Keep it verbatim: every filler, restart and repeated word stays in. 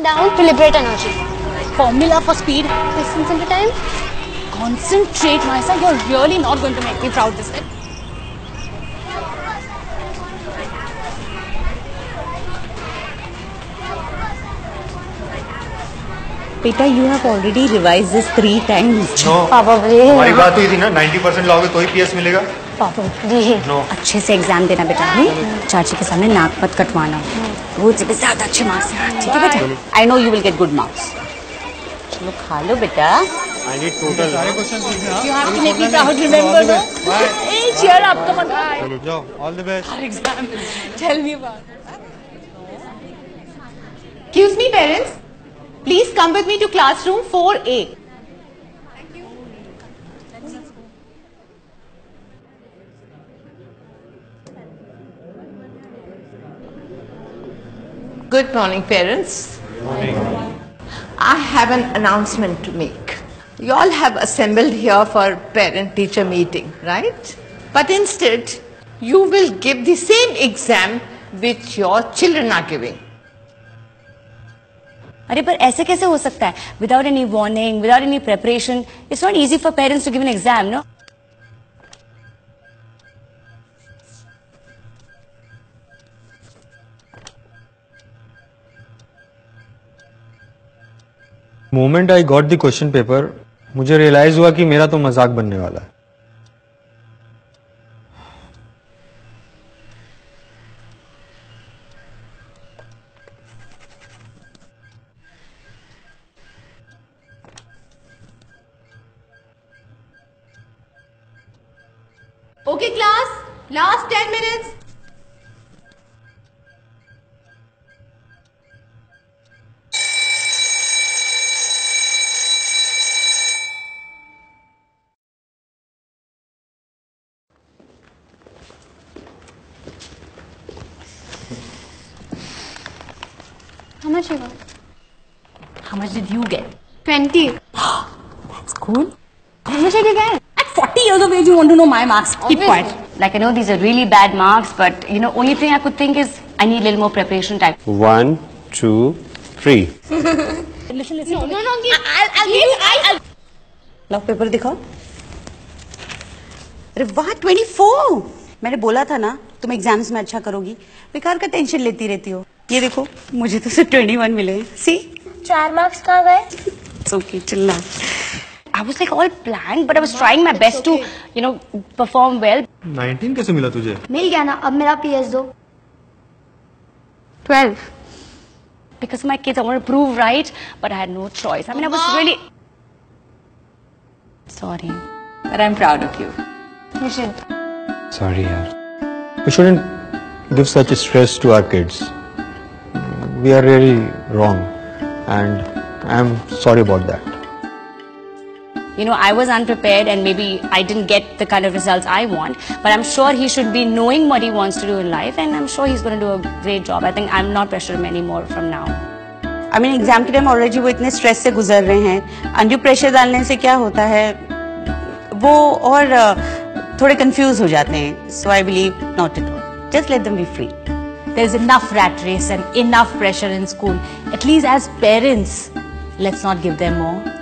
and down to liberate energy. Formula for speed. Distance into time. Concentrate, my son. You're really not going to make me proud this time. Beta, you have already revised this three times. No. Probably. हमारी बात हुई थी ना, ninety percent लाओगे तो ही PS मिलेगा. Probably. No. अच्छे से एग्जाम देना बेटा. चाची के सामने नाक मत कटवाना. वो से ज्यादा अच्छे मार्क्स हैं. ठीक है बेटा? I know you will get good marks. चलो खा लो बेटा. I need total. सारे questions लिखने हैं. You have to make me proud. Remember, no? Hey, cheer up, come on. चलो जाओ. All the best. Our exam. Tell me about it. Excuse me, parents. Please come with me to classroom four A. Thank you. Good morning, parents. Morning. I have an announcement to make. You all have assembled here for parent-teacher meeting, right? But instead, you will give the same exam which your children are giving. अरे पर ऐसे कैसे हो सकता है? Without any warning, without any preparation, it's not easy for parents to give an exam, no? Moment I got the question paper, मुझे realize हुआ कि मेरा तो मजाक बनने वाला है. Okay, class. Last ten minutes. How much you got? How much did you get? Twenty. That's cool. How much did you get? At forty years of age, you want to know my marks? Keep Obviously. quiet. Like I know these are really bad marks, but you know, only thing I could think is I need a little more preparation time. One, two, three. Listen, listen. No, no, no. Give. I'll, I'll give. I'll, I'll. लाओ paper दिखाओ. अरे वाह, twenty-four. मैंने बोला था ना तुम exams में अच्छा करोगी. बेकार का टेंशन लेती रहती हो. ये देखो मुझे तो सिर्फ twenty-one मिले. See? चार मार्क्स कहाँ गए? It's okay, chill now. I was like all planned, but I was trying my best to, you know, perform well. nineteen कैसे मिला तुझे? मिल गया ना. अब मेरा पीएस दो. Twelve. Because my kids, I want to prove right, but I had no choice. I mean, I was really sorry, but I'm proud of you. You should. Sorry यार. We shouldn't give such stress to our kids. We are really wrong, and I'm sorry about that. You know, I was unprepared and maybe I didn't get the kind of results I want, but I'm sure he should be knowing what he wants to do in life, and I'm sure he's going to do a great job. I think I'm not pressuring him anymore from now. I mean, exam के time already वो इतने stress से गुजर रहे हैं. Undue pressure डालने से क्या होता है? वो और थोड़े confused हो जाते हैं. So I believe not at all. Just let them be free. There's enough rat race and enough pressure in school. At least as parents, let's not give them more.